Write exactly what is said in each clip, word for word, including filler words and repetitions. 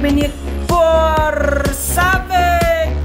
menit bersabik.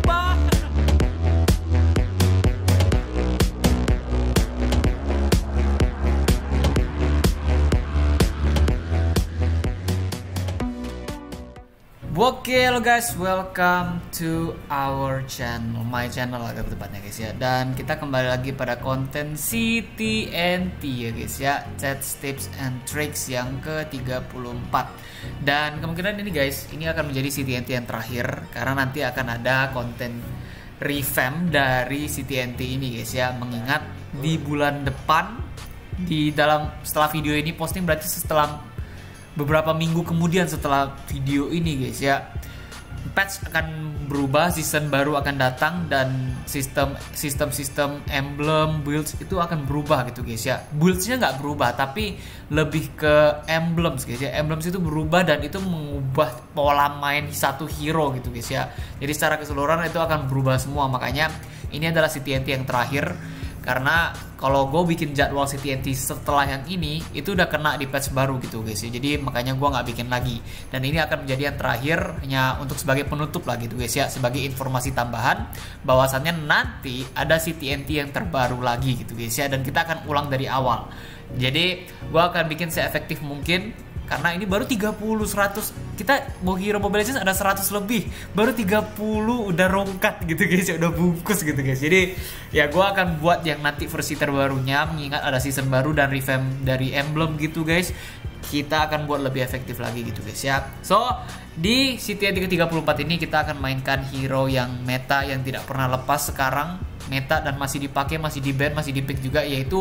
Oke, halo guys, welcome to our channel, my channel agak tepatnya guys ya. Dan kita kembali lagi pada konten C T N T ya guys ya, Chats, Tips and Tricks yang ke tiga puluh empat. Dan kemungkinan ini guys, ini akan menjadi C T N T yang terakhir, karena nanti akan ada konten revamp dari C T N T ini guys ya. Mengingat di bulan depan, di dalam setelah video ini posting, berarti setelah beberapa minggu kemudian setelah video ini guys ya, patch akan berubah, season baru akan datang, dan sistem sistem sistem emblem builds itu akan berubah gitu guys ya. Buildsnya nggak berubah, tapi lebih ke emblems guys ya. Emblems itu berubah dan itu mengubah pola main satu hero gitu guys ya. Jadi secara keseluruhan itu akan berubah semua. Makanya ini adalah C T N T yang terakhir, karena kalau gue bikin jadwal C T N T setelah yang ini, itu udah kena di patch baru gitu guys ya. Jadi makanya gue nggak bikin lagi. Dan ini akan menjadi yang terakhir, hanya untuk sebagai penutup lah gitu guys ya. Sebagai informasi tambahan, bahwasannya nanti ada C T N T yang terbaru lagi gitu guys ya. Dan kita akan ulang dari awal. Jadi gue akan bikin se-efektif mungkin, karena ini baru tiga puluh, seratus. Kita mau Hero Mobile Legends ada seratus lebih, baru tiga puluh udah rongkat gitu guys ya, udah bungkus gitu guys. Jadi ya gue akan buat yang nanti versi terbarunya, mengingat ada season baru dan revamp dari emblem gitu guys. Kita akan buat lebih efektif lagi gitu guys ya. So di C T N T ke tiga puluh empat ini kita akan mainkan hero yang meta, yang tidak pernah lepas sekarang meta, dan masih dipakai, masih di ban, masih di pick juga, yaitu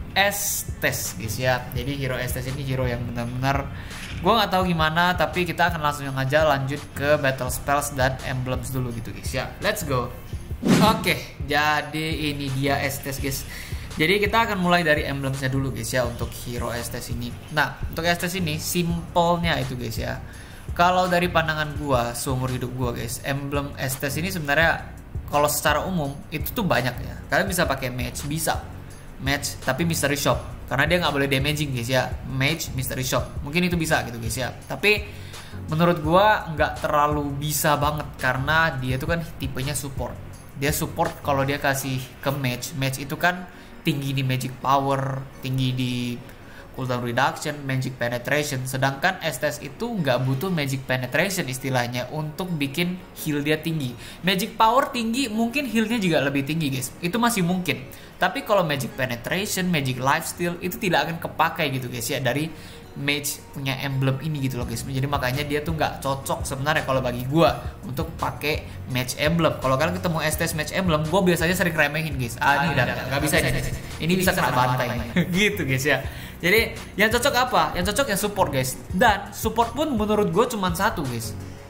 Estes guys ya. Jadi hero Estes ini hero yang benar-benar gue nggak tahu gimana, tapi kita akan langsung aja lanjut ke battle spells dan emblems dulu gitu guys ya. Let's go. Oke, jadi ini dia Estes guys. Jadi kita akan mulai dari emblemsnya dulu guys ya, untuk hero Estes ini. Nah, untuk Estes ini simpelnya itu guys ya, kalau dari pandangan gue seumur hidup gue guys, emblem Estes ini sebenarnya kalau secara umum itu tuh banyak ya. Kalian bisa pakai match, bisa match tapi mystery shop, karena dia nggak boleh damaging guys ya. Mage, mystery shop, mungkin itu bisa gitu guys ya. Tapi menurut gua nggak terlalu bisa banget, karena dia tuh kan tipenya support. Dia support kalau dia kasih ke mage, mage itu kan tinggi di magic power, tinggi di cooldown reduction, magic penetration. Sedangkan Estes itu nggak butuh magic penetration istilahnya untuk bikin heal dia tinggi. Magic power tinggi, mungkin healnya juga lebih tinggi guys, itu masih mungkin. Tapi kalau magic penetration, magic lifesteal itu tidak akan kepakai gitu guys ya, dari mage punya emblem ini gitu loh guys. Jadi makanya dia tuh nggak cocok sebenarnya kalau bagi gua untuk pakai mage emblem. Kalau kalian ketemu Estes mage emblem, gua biasanya sering remehin guys. Ah, ini udah nggak bisa ini. Ini bisa kena bantai gitu guys ya. Jadi yang cocok apa? Yang cocok yang support guys. Dan support pun menurut gue cuma satu guys.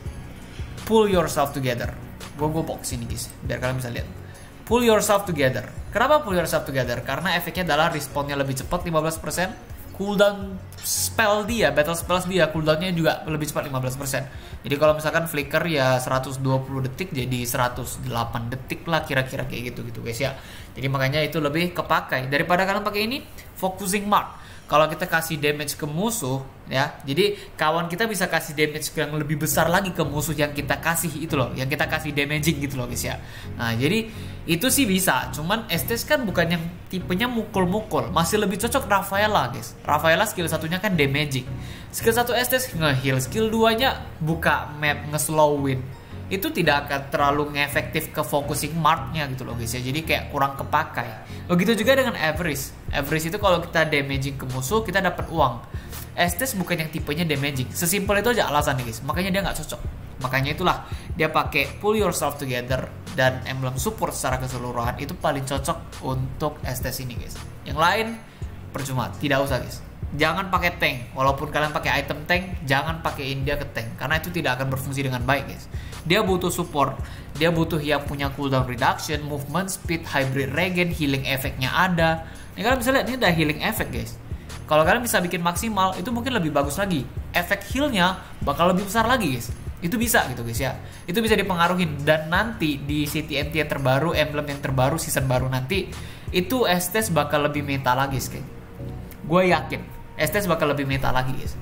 Pull yourself together. Gue gue box ini guys, biar kalian bisa lihat. Pull yourself together. Kenapa pull yourself together? Karena efeknya adalah respawnnya lebih cepat lima belas persen. Cooldown spell dia, battle spells dia, cooldownnya juga lebih cepat lima belas persen. Jadi kalau misalkan flicker ya seratus dua puluh detik jadi seratus delapan detik lah kira-kira kayak gitu gitu guys ya. Jadi makanya itu lebih kepakai daripada kalian pakai ini focusing mark. Kalau kita kasih damage ke musuh ya, jadi kawan kita bisa kasih damage yang lebih besar lagi ke musuh yang kita kasih itu loh, yang kita kasih damaging gitu loh guys ya. Nah jadi itu sih bisa, cuman Estes kan bukan yang tipenya mukul-mukul, masih lebih cocok Rafaela guys. Rafaela skill satunya kan damaging, skill satu Estes nge-heal, skill duanya buka map, nge-slowin. Itu tidak akan terlalu ngefektif ke focusing marknya gitu loh guys ya. Jadi kayak kurang kepakai. Begitu juga dengan Everest. Everest itu kalau kita damaging ke musuh, kita dapat uang. Estes bukan yang tipenya damaging. Sesimpel itu aja alasan nih guys. Makanya dia nggak cocok. Makanya itulah dia pakai pull yourself together dan emblem support secara keseluruhan itu paling cocok untuk Estes ini guys. Yang lain percuma, tidak usah guys. Jangan pakai tank, walaupun kalian pakai item tank, jangan pakai India ke tank, karena itu tidak akan berfungsi dengan baik guys. Dia butuh support, dia butuh yang punya cooldown reduction, movement speed, hybrid regen, healing efeknya ada. Ini kalian bisa lihat, ini udah healing effect guys. Kalau kalian bisa bikin maksimal, itu mungkin lebih bagus lagi. Efek healnya bakal lebih besar lagi guys. Itu bisa gitu guys ya. Itu bisa dipengaruhin. Dan nanti di C T N T yang terbaru, emblem yang terbaru, season baru nanti, itu Estes bakal lebih meta lagi guys. Gue yakin Estes bakal lebih meta lagi guys.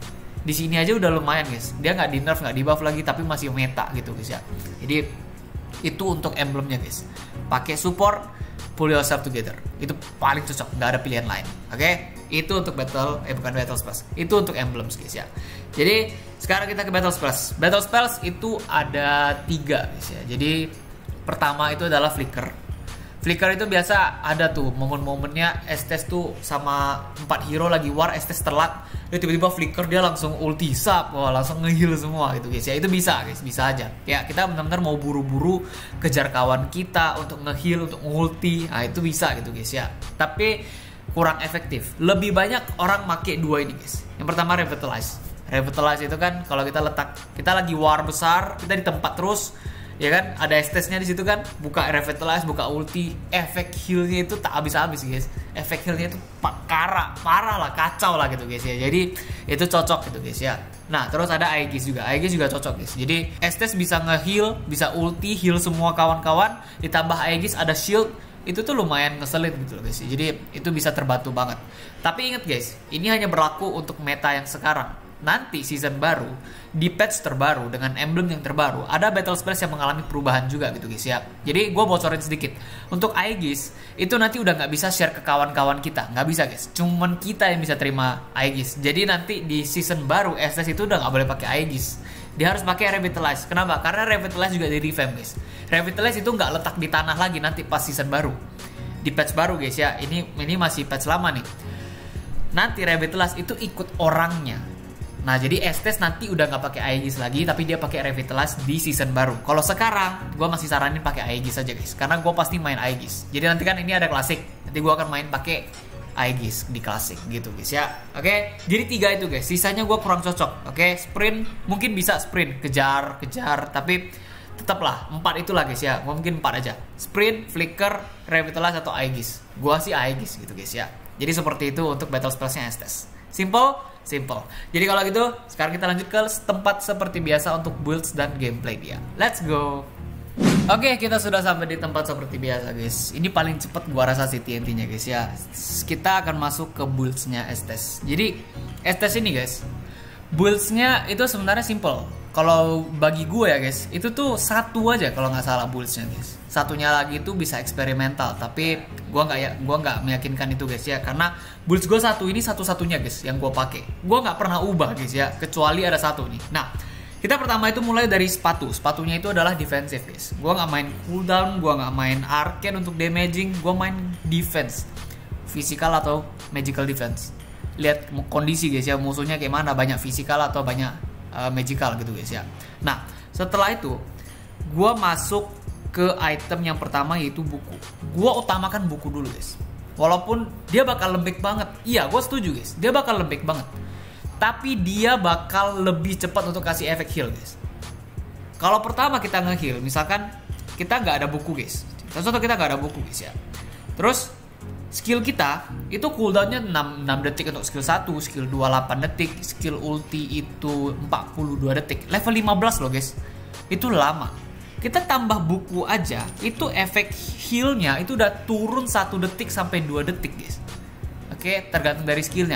Di sini aja udah lumayan guys. Dia nggak di nerf, nggak di buff lagi, tapi masih meta gitu guys ya. Jadi itu untuk emblemnya guys. Pakai support, pull yourself together. Itu paling cocok, nggak ada pilihan lain. Oke? Okay? Itu untuk battle, eh bukan battle spells. Itu untuk emblems guys ya. Jadi sekarang kita ke battle spells. Battle spells itu ada tiga guys ya. Jadi pertama itu adalah flicker. Flicker itu biasa ada tuh momen-momennya Estes tuh sama empat hero lagi war, Estes telat, dia tiba-tiba flicker, dia langsung ulti sap, wah langsung nge-heal semua gitu guys ya. Itu bisa guys, bisa aja. Ya kita benar-benar mau buru-buru kejar kawan kita untuk nge-heal, untuk ulti, nah itu bisa gitu guys ya. Tapi kurang efektif. Lebih banyak orang make dua ini guys. Yang pertama revitalize. Revitalize itu kan kalau kita letak, kita lagi war besar, kita di tempat terus, ya kan? Ada Estesnya di situ kan, buka revitalize, buka ulti, efek healnya itu tak habis-habis guys. Efek healnya itu parah, parah lah, kacau lah gitu guys ya. Jadi itu cocok gitu guys ya. Nah terus ada Aegis juga, Aegis juga cocok guys. Jadi Estes bisa nge-heal, bisa ulti, heal semua kawan-kawan, ditambah Aegis ada shield. Itu tuh lumayan ngeselin gitu loh guys. Jadi itu bisa terbantu banget. Tapi inget guys, ini hanya berlaku untuk meta yang sekarang. Nanti season baru, di patch terbaru dengan emblem yang terbaru, ada battle spells yang mengalami perubahan juga gitu guys ya. Jadi gue bocorin sedikit. Untuk Aegis, itu nanti udah nggak bisa share ke kawan-kawan kita. Nggak bisa guys, cuman kita yang bisa terima Aegis. Jadi nanti di season baru, Estes itu udah nggak boleh pakai Aegis. Dia harus pakai Revitalize. Kenapa? Karena Revitalize juga di revamp guys. Revitalize itu nggak letak di tanah lagi nanti pas season baru. Di patch baru guys ya. Ini ini masih patch lama nih. Nanti Revitalize itu ikut orangnya. Nah jadi Estes nanti udah nggak pakai Aegis lagi, tapi dia pakai Revitalize di season baru. Kalau sekarang, gue masih saranin pakai Aegis aja guys. Karena gue pasti main Aegis. Jadi nanti kan ini ada klasik. Nanti gue akan main pakai Aegis di klasik gitu guys ya. Oke, jadi tiga itu guys. Sisanya gue kurang cocok. Oke, sprint mungkin bisa sprint, kejar, kejar, tapi tetaplah empat itulah guys ya. Gua mungkin empat aja. Sprint, flicker, revitalize atau Aegis. Gua sih Aegis gitu guys ya. Jadi seperti itu untuk battle spellsnya Estes. Simple, simple. Jadi kalau gitu, sekarang kita lanjut ke tempat seperti biasa untuk builds dan gameplay dia. Let's go. Oke, kita sudah sampai di tempat seperti biasa guys. Ini paling cepet gua rasa sih T N T-nya guys ya. Kita akan masuk ke builds-nya Estes. Jadi Estes ini guys, builds-nya itu sebenarnya simple. Kalau bagi gue ya guys, itu tuh satu aja kalau nggak salah builds-nya guys. Satunya lagi itu bisa eksperimental, tapi gue nggak ya, gue nggak meyakinkan itu guys ya. Karena builds gue satu ini satu-satunya guys yang gue pakai. Gue nggak pernah ubah guys ya, kecuali ada satu nih. Nah, kita pertama itu mulai dari sepatu. Sepatunya itu adalah defensive guys. Gue nggak main cooldown, gue nggak main arcane untuk damaging, gue main defense, physical atau magical defense. Lihat kondisi guys ya, musuhnya kayak mana, banyak physical atau banyak uh, magical gitu guys ya. Nah setelah itu gue masuk ke item yang pertama yaitu buku. Gue utamakan buku dulu guys. Walaupun dia bakal lembek banget, iya gue setuju guys, dia bakal lembek banget. Tapi dia bakal lebih cepat untuk kasih efek heal guys. Kalau pertama kita nge-heal, misalkan kita nggak ada buku guys. Contoh kita nggak ada buku guys ya. Terus skill kita itu cooldownnya enam, enam detik untuk skill satu, skill dua delapan detik, skill ulti itu empat puluh dua detik. Level lima belas loh guys. Itu lama. Kita tambah buku aja, itu efek healnya itu udah turun satu detik sampai dua detik guys. Oke, tergantung dari skillnya.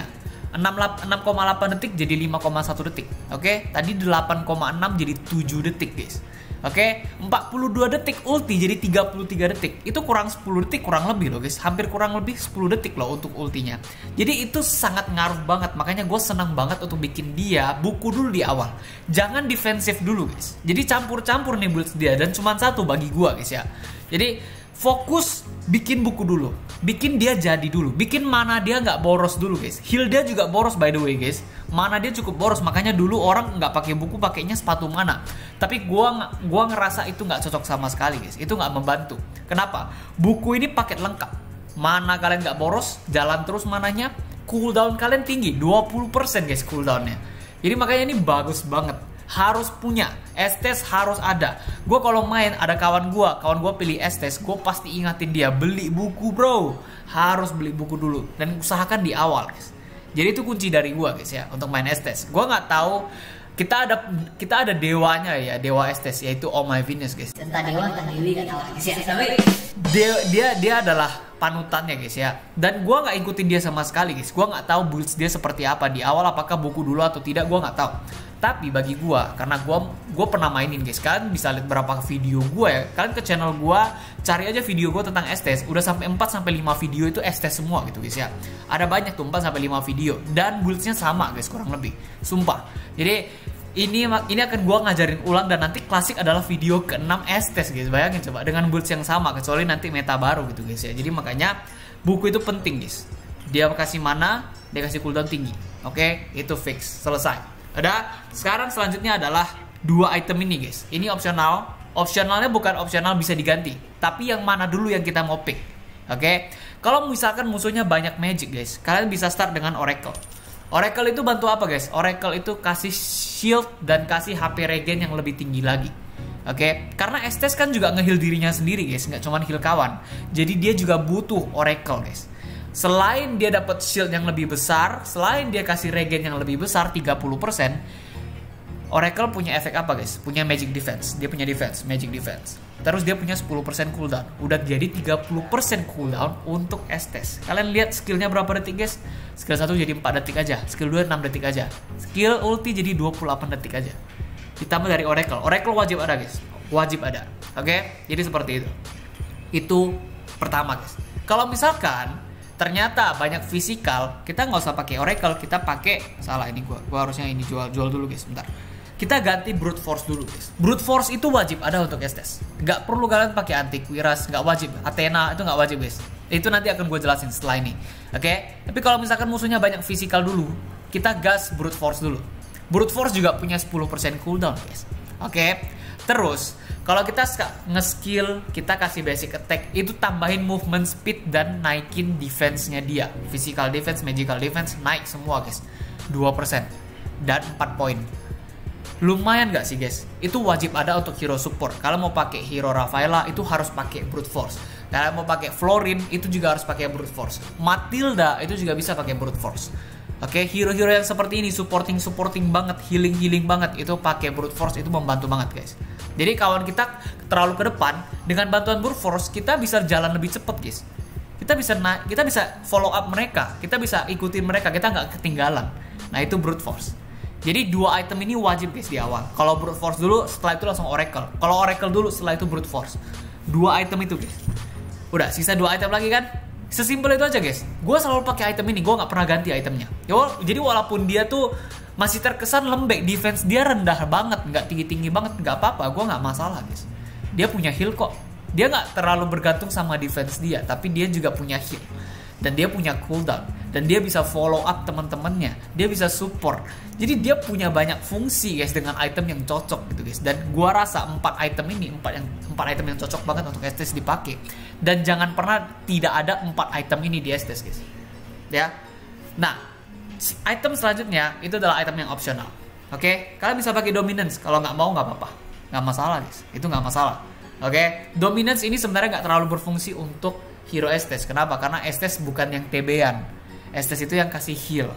enam koma delapan detik jadi lima koma satu detik. Oke, tadi delapan koma enam jadi tujuh detik guys. Oke, empat puluh dua detik ulti jadi tiga puluh tiga detik. Itu kurang sepuluh detik kurang lebih loh guys. Hampir kurang lebih sepuluh detik loh untuk ultinya. Jadi itu sangat ngaruh banget. Makanya gue senang banget untuk bikin dia buku dulu di awal. Jangan defensif dulu guys. Jadi campur-campur nih build dia. Dan cuma satu bagi gue guys ya. Jadi fokus bikin buku dulu, bikin dia jadi dulu, bikin mana dia nggak boros dulu guys. Heal dia juga boros by the way guys, mana dia cukup boros, makanya dulu orang nggak pakai buku, pakainya sepatu mana. Tapi gua gua ngerasa itu nggak cocok sama sekali guys, itu nggak membantu. Kenapa? Buku ini paket lengkap, mana kalian nggak boros, jalan terus mananya, cooldown kalian tinggi, dua puluh persen guys cooldownnya. Jadi makanya ini bagus banget. Harus punya Estes, harus ada. Gue kalau main ada kawan gue, kawan gue pilih Estes, gue pasti ingatin dia beli buku bro, harus beli buku dulu dan usahakan di awal guys. Jadi itu kunci dari gue guys ya untuk main Estes. Gue nggak tahu, kita ada kita ada dewanya ya, dewa Estes yaitu Oh My Venus guys. Entah dewa entah dewi kan guys ya. Dia dia dia adalah panutannya guys ya. Dan gue nggak ikutin dia sama sekali guys. Gue nggak tahu builds dia seperti apa di awal, apakah buku dulu atau tidak, gue nggak tahu. Tapi bagi gue, karena gue gue pernah mainin guys, kalian bisa lihat berapa video gue ya. Kalian ke channel gue, cari aja video gue tentang Estes. Udah sampai empat sampai lima video itu Estes semua gitu guys ya. Ada banyak tuh empat sampai lima video dan buildsnya sama guys kurang lebih. Sumpah. Jadi ini ini akan gue ngajarin ulang dan nanti klasik adalah video keenam Estes guys. Bayangin coba dengan builds yang sama, kecuali nanti meta baru gitu guys ya. Jadi makanya buku itu penting guys. Dia kasih mana, dia kasih cooldown tinggi. Oke, itu fix, selesai. Ada, sekarang selanjutnya adalah dua item ini guys. Ini opsional. Opsionalnya bukan opsional bisa diganti, tapi yang mana dulu yang kita mau pick. Oke, kalau misalkan musuhnya banyak magic guys, kalian bisa start dengan Oracle. Oracle itu bantu apa guys? Oracle itu kasih shield dan kasih H P regen yang lebih tinggi lagi. Oke, karena Estes kan juga nge-heal dirinya sendiri guys, nggak cuma heal kawan. Jadi dia juga butuh Oracle guys. Selain dia dapat shield yang lebih besar, selain dia kasih regen yang lebih besar tiga puluh persen, Oracle punya efek apa guys? Punya magic defense. Dia punya defense, magic defense. Terus dia punya sepuluh persen cooldown. Udah jadi tiga puluh persen cooldown untuk Estes. Kalian lihat skillnya berapa detik guys? Skill satu jadi empat detik aja, skill dua enam detik aja. Skill ulti jadi dua puluh delapan detik aja. Ditambah dari Oracle. Oracle wajib ada guys. Wajib ada. Oke? Jadi seperti itu. Itu pertama guys. Kalau misalkan ternyata banyak fisikal, kita nggak usah pakai Oracle, kita pakai salah ini gua. Gua harusnya ini jual jual dulu guys, bentar. Kita ganti Brute Force dulu guys. Brute Force itu wajib ada untuk Estes. Nggak perlu kalian pakai Antiquiras, nggak wajib. Athena itu nggak wajib guys. Itu nanti akan gue jelasin setelah ini. Oke? Okay? Tapi kalau misalkan musuhnya banyak fisikal dulu, kita gas Brute Force dulu. Brute Force juga punya sepuluh persen cooldown guys. Oke? Okay? Terus kalau kita nge-skill, kita kasih basic attack, itu tambahin movement speed dan naikin defense-nya dia. Physical defense, magical defense, naik semua guys. dua persen dan empat poin. Lumayan gak sih guys? Itu wajib ada untuk hero support. Kalau mau pakai hero Rafaela, itu harus pakai brute force. Kalau mau pakai Florin, itu juga harus pakai brute force. Matilda, itu juga bisa pakai brute force. Oke, okay, hero-hero yang seperti ini, supporting-supporting banget, healing-healing banget, itu pakai brute force, itu membantu banget guys. Jadi kawan kita terlalu ke depan, dengan bantuan brute force kita bisa jalan lebih cepet guys. Kita bisa naik, kita bisa follow up mereka, kita bisa ikutin mereka, kita nggak ketinggalan. Nah itu brute force. Jadi dua item ini wajib guys di awal. Kalau brute force dulu, setelah itu langsung Oracle. Kalau Oracle dulu, setelah itu brute force. Dua item itu guys. Udah, sisa dua item lagi kan? Sesimpel itu aja guys. Gue selalu pakai item ini, gue nggak pernah ganti itemnya. Jadi walaupun dia tuh masih terkesan lembek, defense dia rendah banget, nggak tinggi-tinggi banget, nggak apa-apa, gue nggak masalah guys. Dia punya heal kok. Dia nggak terlalu bergantung sama defense dia, tapi dia juga punya heal. Dan dia punya cooldown. Dan dia bisa follow up teman-temannya. Dia bisa support. Jadi dia punya banyak fungsi guys dengan item yang cocok gitu guys. Dan gue rasa empat item ini, empat yang empat item yang cocok banget untuk Estes dipakai. Dan jangan pernah tidak ada empat item ini di Estes guys. Ya. Nah, item selanjutnya itu adalah item yang opsional. Oke, okay? Kalian bisa pakai dominance. Kalau nggak mau nggak apa-apa, nggak masalah guys. Itu nggak masalah. Oke, okay? Dominance ini sebenarnya nggak terlalu berfungsi untuk hero Estes. Kenapa? Karena Estes bukan yang T B-an. Estes itu yang kasih heal.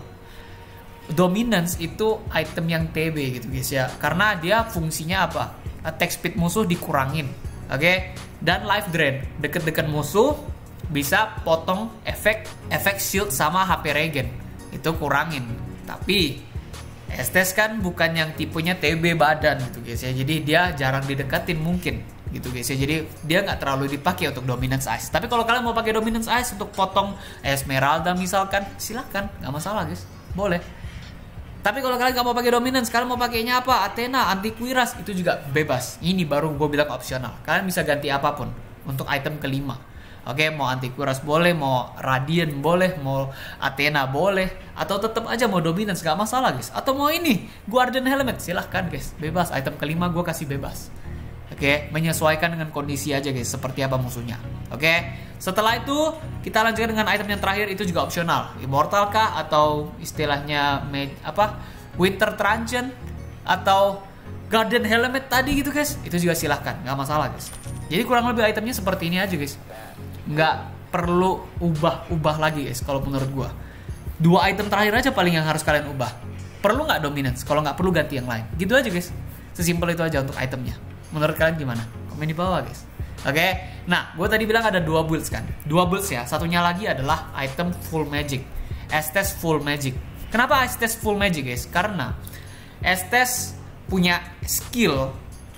Dominance itu item yang T B gitu guys ya. Karena dia fungsinya apa? Attack speed musuh dikurangin. Oke, okay? Dan life drain. Deket-deket musuh bisa potong efek efek shield sama H P regen. Itu kurangin. Tapi Estes kan bukan yang tipenya T B badan gitu guys ya. Jadi dia jarang didekatin mungkin gitu guys ya. Jadi dia nggak terlalu dipakai untuk dominance ice. Tapi kalau kalian mau pakai dominance ice untuk potong Esmeralda misalkan, silakan, nggak masalah guys, boleh. Tapi kalau kalian nggak mau pakai dominance, kalian mau pakainya apa? Athena, Antiquiras, itu juga bebas. Ini baru gue bilang opsional. Kalian bisa ganti apapun untuk item kelima. Oke, mau Antiquiras boleh, mau Radiant boleh, mau Athena boleh, atau tetap aja mau dominance, nggak masalah guys. Atau mau ini Guardian Helmet, silahkan guys, bebas. Item kelima gue kasih bebas. Oke, menyesuaikan dengan kondisi aja guys, seperti apa musuhnya. Oke, setelah itu kita lanjutkan dengan item yang terakhir, itu juga opsional. Immortal kah, atau istilahnya apa, Winter Truncheon, atau Guardian Helmet tadi gitu guys, itu juga silahkan, nggak masalah guys. Jadi kurang lebih itemnya seperti ini aja guys. Nggak perlu ubah-ubah lagi guys kalau menurut gua. Dua item terakhir aja paling yang harus kalian ubah. Perlu nggak dominance? Kalau nggak perlu ganti yang lain. Gitu aja guys. Sesimpel itu aja untuk itemnya. Menurut kalian gimana? Komen di bawah guys. Oke, nah gue tadi bilang ada dua builds kan, dua builds ya. Satunya lagi adalah item full magic, Estes full magic. Kenapa Estes full magic guys? Karena Estes punya skill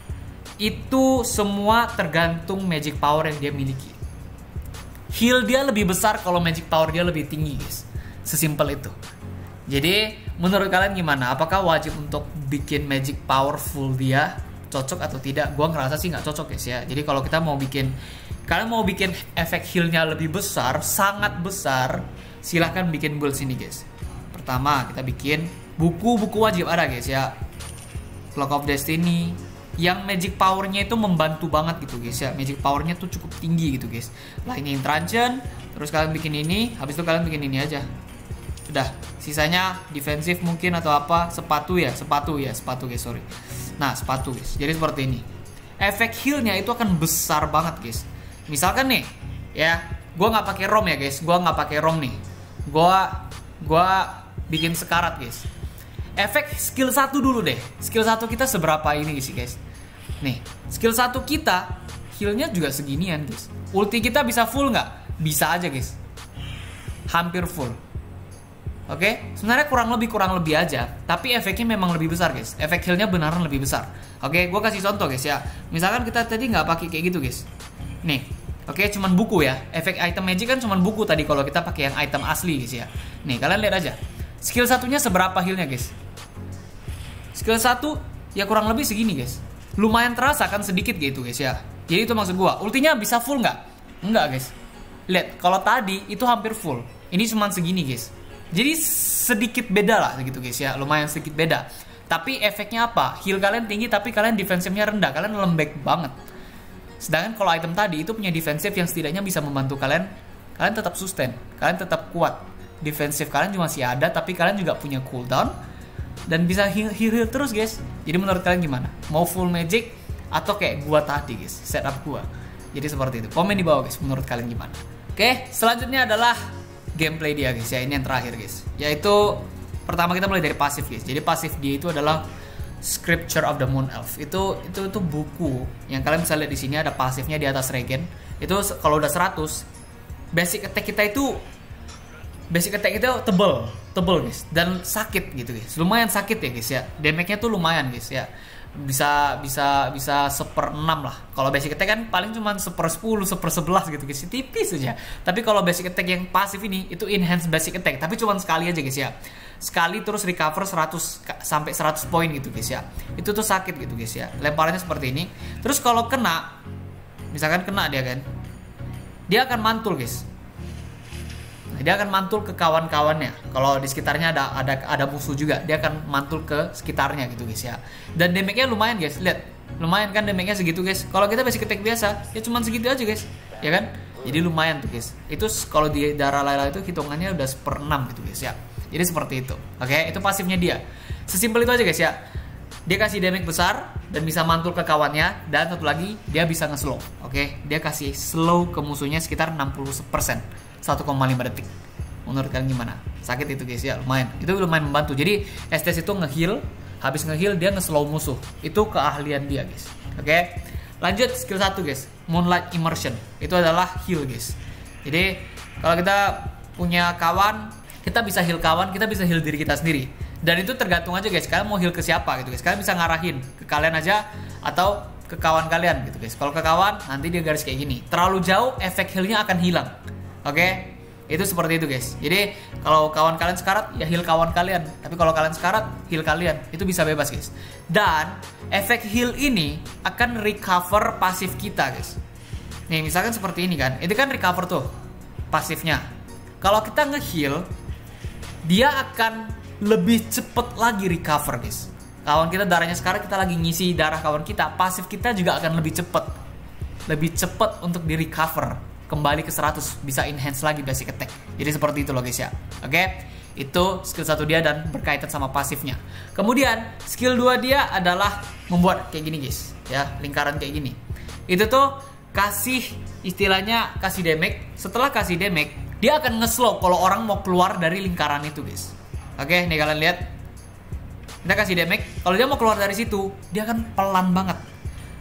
itu semua tergantung magic power yang dia miliki. Heal dia lebih besar kalau magic power dia lebih tinggi guys. Sesimpel itu. Jadi menurut kalian gimana? Apakah wajib untuk bikin magic powerful dia? Cocok atau tidak? Gua ngerasa sih nggak cocok guys ya. Jadi kalau kita mau bikin, kalian mau bikin efek healnya lebih besar, sangat besar, silahkan bikin build sini guys. Pertama kita bikin buku-buku wajib ada guys ya. Clock of Destiny yang magic powernya itu membantu banget gitu guys ya. Magic powernya tuh cukup tinggi gitu guys. Lightning Truncheon, terus kalian bikin ini, habis itu kalian bikin ini aja. Udah, sisanya defensif mungkin atau apa, sepatu ya, sepatu ya, sepatu guys, sorry. Nah, sepatu guys. Jadi seperti ini. Efek healnya itu akan besar banget guys. Misalkan nih, ya, gua nggak pakai rom ya guys, gua nggak pakai rom nih. Gua, gua bikin sekarat guys. Efek skill satu dulu deh. Skill satu kita seberapa ini sih guys? Nih, skill satu kita healnya juga seginian guys. Ulti kita bisa full nggak? Bisa aja guys. Hampir full. Oke, okay? Sebenarnya kurang lebih kurang lebih aja, tapi efeknya memang lebih besar guys. Efek healnya beneran lebih besar. Oke, okay? Gue kasih contoh guys ya. Misalkan kita tadi nggak pakai kayak gitu guys. Nih, oke, okay, cuman buku ya. Efek item magic kan cuman buku tadi kalau kita pakai yang item asli guys ya. Nih, kalian lihat aja. Skill satunya seberapa healnya guys? Skill satu ya kurang lebih segini guys. Lumayan terasa kan sedikit gitu guys ya. Jadi itu maksud gue. Ultinya bisa full nggak? Enggak guys. Lihat, kalau tadi itu hampir full. Ini cuman segini guys. Jadi sedikit beda lah gitu guys ya, lumayan sedikit beda. Tapi efeknya apa? Heal kalian tinggi tapi kalian defensifnya rendah, kalian lembek banget. Sedangkan kalau item tadi itu punya defensif yang setidaknya bisa membantu kalian, kalian tetap sustain, kalian tetap kuat. Defensif kalian juga masih ada, tapi kalian juga punya cooldown dan bisa heal, heal, heal terus guys. Jadi menurut kalian gimana? Mau full magic atau kayak gua tadi guys, setup gua? Jadi seperti itu. Komen di bawah guys, menurut kalian gimana? Oke, selanjutnya adalah gameplay dia guys ya, ini yang terakhir guys, yaitu pertama kita mulai dari pasif guys. Jadi pasif dia itu adalah Scripture of the Moon Elf. Itu itu itu buku yang kalian bisa lihat di sini, ada pasifnya di atas regen. Itu kalau udah seratus, basic attack kita itu basic attack itu tebel, tebel guys, dan sakit gitu guys. Lumayan sakit ya guys ya. Damage-nya tuh lumayan guys ya. Bisa bisa bisa seper enam lah. Kalau basic attack kan paling cuma seper sepuluh, seper sebelas gitu guys, tipis aja. Tapi kalau basic attack yang pasif ini itu enhance basic attack, tapi cuma sekali aja guys ya. Sekali terus recover seratus sampai seratus poin gitu guys ya. Itu tuh sakit gitu guys ya. Lemparannya seperti ini. Terus kalau kena, misalkan kena dia kan, dia akan mantul guys. Dia akan mantul ke kawan-kawannya. Kalau di sekitarnya ada ada ada musuh juga, dia akan mantul ke sekitarnya gitu guys ya. Dan damage-nya lumayan guys. Lihat, lumayan kan damage-nya segitu guys. Kalau kita basic attack biasa, ya cuma segitu aja guys. Ya kan? Jadi lumayan tuh guys. Itu kalau di darah Layla itu hitungannya udah seper enam gitu guys ya. Jadi seperti itu. Oke, itu pasifnya dia. Sesimpel itu aja guys ya. Dia kasih damage besar dan bisa mantul ke kawannya, dan satu lagi dia bisa nge-slow. Oke, dia kasih slow ke musuhnya sekitar enam puluh persen. satu koma lima detik. Menurut kalian gimana? Sakit itu guys ya, lumayan. Itu lumayan membantu. Jadi Estes itu nge-heal, habis nge-heal dia nge-slow musuh. Itu keahlian dia guys. Oke. Lanjut skill satu guys, Moonlight Immersion. Itu adalah heal guys. Jadi kalau kita punya kawan, kita bisa heal kawan, kita bisa heal diri kita sendiri. Dan itu tergantung aja guys, kalian mau heal ke siapa gitu guys. Kalian bisa ngarahin ke kalian aja atau ke kawan kalian gitu guys. Kalau ke kawan, nanti dia garis kayak gini. Terlalu jauh, efek healnya akan hilang. Oke, okay? Itu seperti itu guys. Jadi kalau kawan kalian sekarat, ya heal kawan kalian. Tapi kalau kalian sekarat, heal kalian. Itu bisa bebas guys. Dan efek heal ini akan recover pasif kita guys. Nih misalkan seperti ini kan, itu kan recover tuh pasifnya. Kalau kita nge-heal, dia akan lebih cepet lagi recover guys. Kawan kita darahnya sekarang, kita lagi ngisi darah kawan kita, pasif kita juga akan lebih cepet. Lebih cepet untuk di recover. Kembali ke seratus, bisa enhance lagi basic attack. Jadi seperti itu loh guys ya. Oke, itu skill satu dia dan berkaitan sama pasifnya. Kemudian skill dua dia adalah membuat kayak gini guys, ya, lingkaran kayak gini. Itu tuh kasih, istilahnya kasih damage. Setelah kasih damage, dia akan nge-slow kalau orang mau keluar dari lingkaran itu guys. Oke, nih kalian lihat. Kita kasih damage, kalau dia mau keluar dari situ, dia akan pelan banget.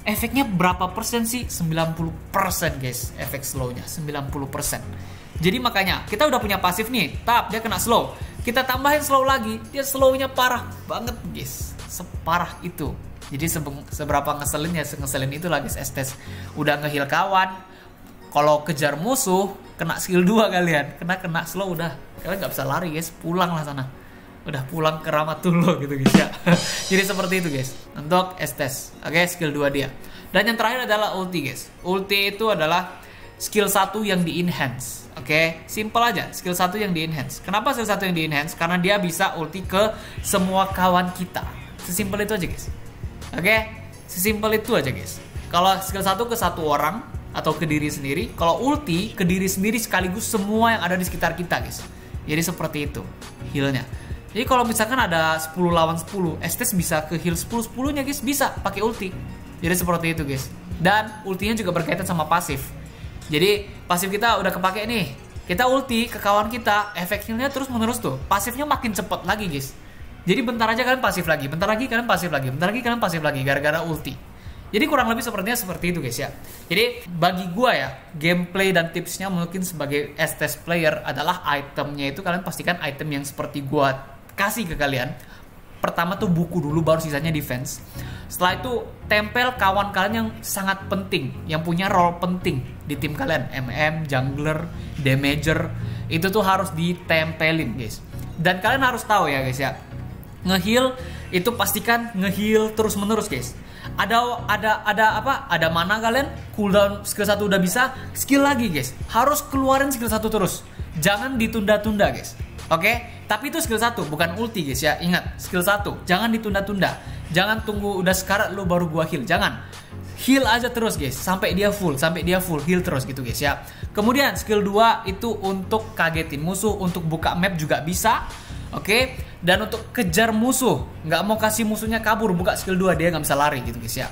efeknya berapa persen sih? sembilan puluh persen guys, efek slownya sembilan puluh persen. Jadi makanya kita udah punya pasif nih, tap dia kena slow, kita tambahin slow lagi, dia slownya parah banget guys, separah itu. Jadi seberapa ngeselin ya, ngeselin itu lah guys Estes. Udah ngeheal kawan, kalau kejar musuh kena skill dua kalian, kena kena slow udah kalian nggak bisa lari guys, pulang lah sana, udah pulang ke Ramatullah gitu guys ya. Jadi seperti itu guys untuk Estes. Oke, skill dua dia. Dan yang terakhir adalah ulti guys. Ulti itu adalah skill satu yang di enhance. Oke, simple aja, skill satu yang di enhance. Kenapa skill satu yang di enhance? Karena dia bisa ulti ke semua kawan kita. Sesimpel itu aja guys. Oke, sesimpel itu aja guys. Kalau skill satu ke satu orang atau ke diri sendiri, kalau ulti ke diri sendiri sekaligus semua yang ada di sekitar kita guys. Jadi seperti itu healnya. Jadi kalau misalkan ada sepuluh lawan sepuluh, Estes bisa ke heal sepuluh sepuluh-nya guys, bisa pakai ulti. Jadi seperti itu guys. Dan ultinya juga berkaitan sama pasif. Jadi pasif kita udah kepake nih, kita ulti ke kawan kita, efek healnya terus menerus tuh, pasifnya makin cepet lagi guys. Jadi bentar aja kalian pasif lagi, bentar lagi kalian pasif lagi, bentar lagi kalian pasif lagi gara-gara ulti. Jadi kurang lebih sepertinya seperti itu guys ya. Jadi bagi gua ya, gameplay dan tipsnya mungkin sebagai Estes player adalah itemnya itu kalian pastikan item yang seperti gua kasih ke kalian. Pertama tuh buku dulu, baru sisanya defense. Setelah itu tempel kawan kalian yang sangat penting, yang punya role penting di tim kalian, M M, jungler, damager, itu tuh harus ditempelin guys. Dan kalian harus tahu ya guys ya, nge-heal itu pastikan nge-heal terus menerus guys. Ada ada ada apa? Ada mana kalian cooldown skill satu udah bisa, skill lagi guys. Harus keluarin skill satu terus. Jangan ditunda-tunda guys. Oke, okay? Tapi itu skill satu, bukan ulti guys ya. Ingat, skill satu, jangan ditunda-tunda. Jangan tunggu udah sekarat lu baru gua heal. Jangan. Heal aja terus guys, sampai dia full, sampai dia full, heal terus gitu guys ya. Kemudian skill dua itu untuk kagetin musuh, untuk buka map juga bisa. Oke, okay? Dan untuk kejar musuh, nggak mau kasih musuhnya kabur, buka skill dua, dia nggak bisa lari gitu guys ya.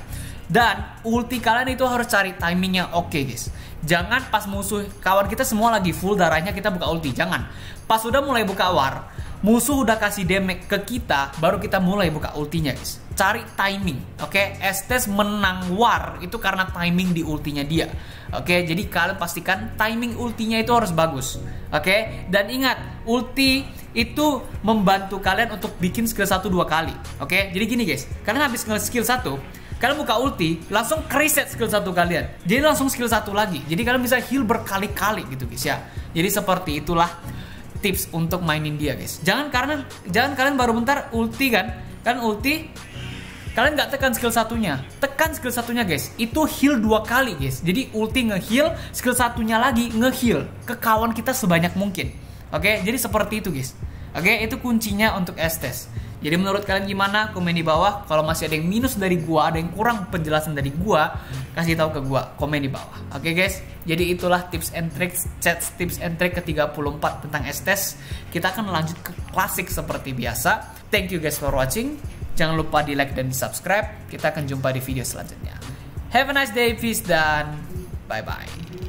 Dan ulti kalian itu harus cari timingnya oke okay, guys. Jangan pas musuh kawan kita semua lagi full darahnya kita buka ulti, jangan. Pas udah mulai buka war, musuh udah kasih damage ke kita, baru kita mulai buka ultinya guys. Cari timing, oke? Okay? Estes menang war itu karena timing di ultinya dia. Oke, okay? Jadi kalian pastikan timing ultinya itu harus bagus. Oke, okay? Dan ingat, ulti itu membantu kalian untuk bikin skill satu dua kali. Oke, okay? Jadi gini guys, kalian habis nge-skill satu, kalian buka ulti, langsung reset skill satu kalian. Jadi langsung skill satu lagi. Jadi kalian bisa heal berkali-kali gitu guys ya. Jadi seperti itulah tips untuk mainin dia guys. Jangan karena jangan kalian baru bentar ulti kan, kan ulti, kalian nggak tekan skill satunya, tekan skill satunya guys. Itu heal dua kali guys. Jadi ulti nge-heal, skill satunya lagi nge-heal ke kawan kita sebanyak mungkin. Oke, jadi seperti itu guys. Oke, itu kuncinya untuk Estes. Jadi menurut kalian gimana? Komen di bawah. Kalau masih ada yang minus dari gua, ada yang kurang penjelasan dari gua, kasih tahu ke gua, komen di bawah. Oke guys, jadi itulah tips and tricks, chat tips and trick ke tiga puluh empat tentang Estes. Kita akan lanjut ke klasik seperti biasa. Thank you guys for watching. Jangan lupa di like dan di subscribe. Kita akan jumpa di video selanjutnya. Have a nice day, peace dan bye bye.